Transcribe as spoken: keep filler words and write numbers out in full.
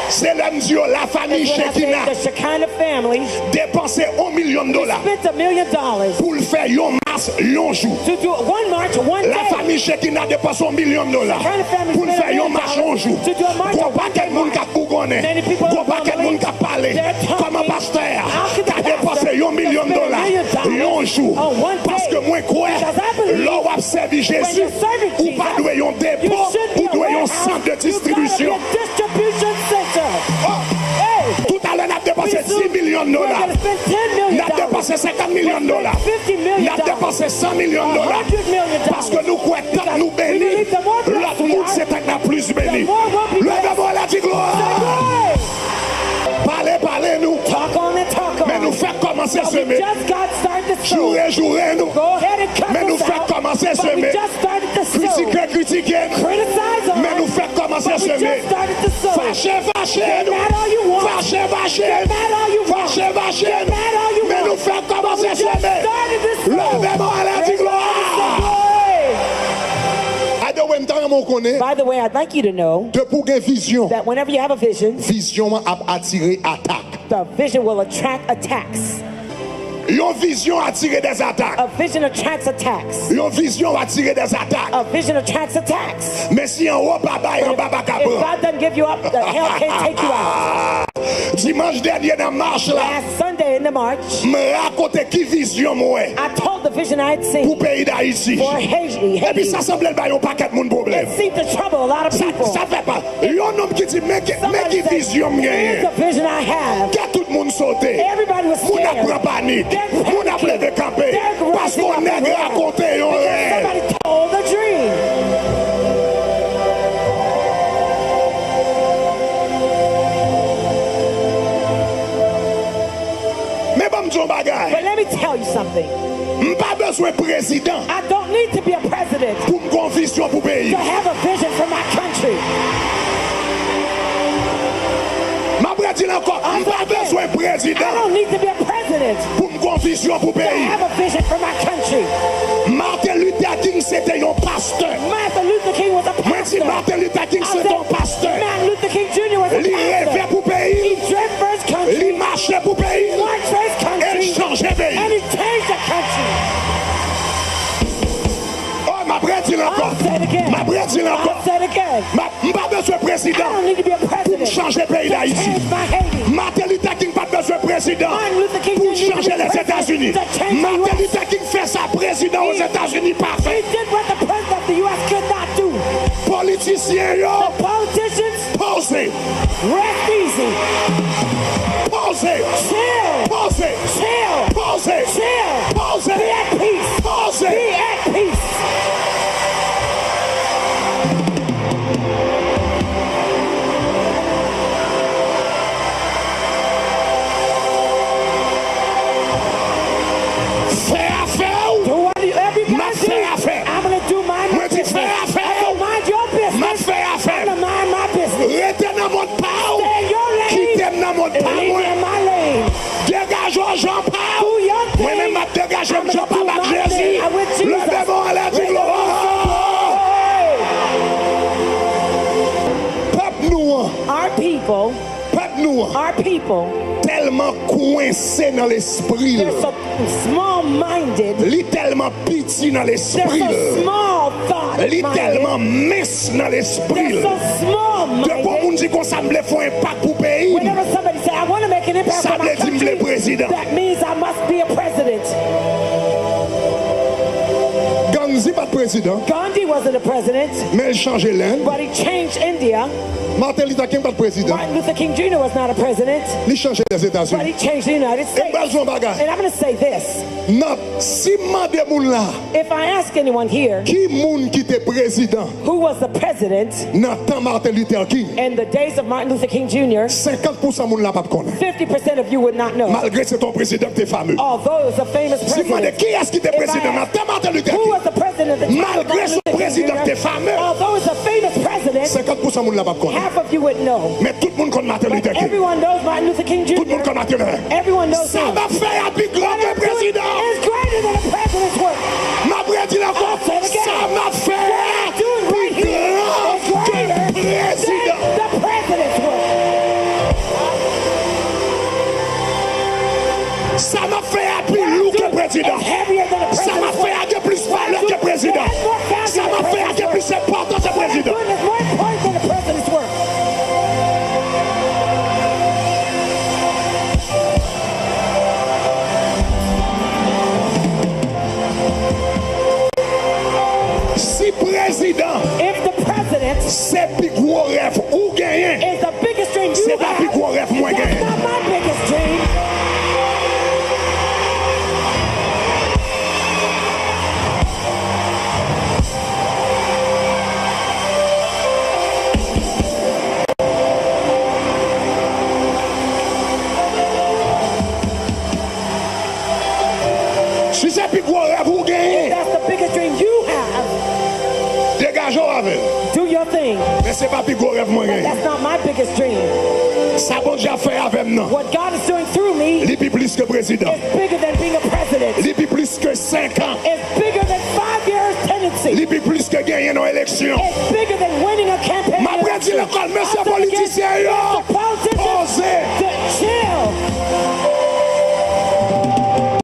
C'est l'homme Dieu, la famille Shekina dépensé un million de dollars pour le faire un mars, un jour. La famille Shekina dépense un million de dollars pour le faire un mars, un jour. Gros paquet de monde qui a bougonné, gros paquet de monde qui a parlé. Comme un pasteur, qui a dépensé un million de dollars un jour. Parce que moi, quoi, l'on va servir Jésus, ou pas doit un dépôt, ou doit un centre de distribution. Oh. Tout à l'heure, on a dépensé dix millions de dollars. On a dépensé cinquante millions de dollars. On a dépensé cent millions de dollars. Parce que nous croyons que nous bénis. L'autre monde, c'est un plus béni. Le démon a dit gloire. Parlez, parlez nous. Mais nous fait commencer à semer. Jouer, jouer nous. Mais nous fait commencer à semer. Critiquer, critiquer. Mais nous fait commencer à semer. Fâcher, fâcher nous. Fâcher, fâcher. Fâcher, fâcher. Mais nous fait commencer à semer. Le démon a dit gloire. By the way, I'd like you to know that whenever you have a vision, the vision will attract attacks. Une vision attire des attaques. A vision attracts attacks. Une vision attire des attaques. A vision attracts attacks. Mais si en haut papa et en bas pas If God doesn't give you up, the hell can't take you out. Dimanche dernier dans marche là. Last Sunday in the march, me raconter qui vision moi. I told the vision I had seen. Pour pays d'Haïti. For Haiti. Et puis ça semblait ba un paquet de monde problème. It seemed to trouble a lot of people. Ça fait pas. Un homme qui dit mais qui vision moi. Here's the vision I have. Que tout le monde sauté. Everybody was scared. Mon a pris panique. Mon a levé camper. Parce qu'on a raconté un rêve. Somebody told a dream. But let me tell you something. Pas besoin président. I don't need to be a president pour une vision pour pays. To have a vision for my country. Ma président encore. Pas besoin président. I don't need to be a president pour une vision pour pays. To have a vision for my country. Martin Luther King c'était un pasteur. Martin Luther King was a pastor. Moi si Martin Luther King c'était un pasteur. Martin Luther King Junior was a pastor. Il rêvait pour pays. He dreamt for his country. Il marchait pour pays. He marched for his country. Et il changeait pays. And he changed the country. Oh, ma président encore. Ma président encore. Ma pas besoin de président. Pour changer le pays d'Haïti. Martin Luther King pas besoin de président. Pour changer les États-Unis. Martin Luther King fait sa président aux États-Unis parfait. Politisyen yo. Posez. Rest easy. Posez. Chill. Posez. Chill. Posez. Chill. Posez. Be at peace. Posez. Be at peace. Dégage Jean-Paul. Moi-même, je dégage Jean-Paul avec Jésus. Le démon à la gloire. Peuple nous. Our people. Peuple nous. Our people. Tellement coincé dans l'esprit. They're so small-minded. Li tellement petit dans l'esprit. They're so small thought. Li tellement mince dans l'esprit. They're so small-minded. De pour moun di qu'on semble faire un impact pour pays. Whenever somebody say I want to make an impact for my country, that means I must be a president. Gandhi pas président. Gandhi wasn't a president. Mais il changeait l'Inde. But he changed India. Martin Luther King pas président. Martin Luther King Junior was not a president. Il changeait les États-Unis. But he changed the United States. And I'm going to say this. Non, si mande moun la. If I ask anyone here, qui moun qui était président? Who was the president? Dans temps Martin Luther King. In the days of Martin Luther King Junior cinquante pour cent moun la pas connaît. fifty percent of you would not know. Malgré c'est ton président qui est fameux. Although it was a famous president. Si mande qui est-ce qui était président dans temps Martin Luther King? Who was the president at the time? Malgré son président qui est fameux. Although it's a famous president. cinquante pour cent moun la pas connaît. Half of you would know. Mais tout le monde connaît Martin Luther King. Everyone knows Martin Luther King Junior Tout le monde connaît Martin Luther King. Everyone knows ça va faire un plus grand que le président. It's greater than a president's work. Ma président encore, ça m'a fait plus grand que le président. The president's work. président. Ça m'a fait à plus valeur que président. Ça m'a fait à plus important que président. Si président, c'est plus gros rêve ou gagner, c'est pas plus gros rêve moins gagner. Si c'est plus gros rêve ou gagner, dégageons avec. Do your thing. Mais c'est pas plus gros rêve moi gagner. That's not my biggest dream. Ça bon déjà fait avec moi. What God is doing through me Il est plus que président. is bigger than being a president. Il est plus que cinq ans. It's bigger than five years tenancy. Il est plus que gagner nos élections. It's bigger than winning a campaign. Ma prédit l'école, monsieur politicien.